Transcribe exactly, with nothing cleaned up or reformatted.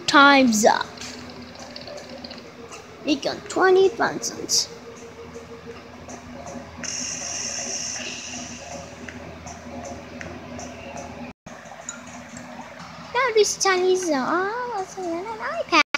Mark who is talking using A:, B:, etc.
A: Time's up. We got twenty thousand. Now this Chinese, oh, what's an iPad?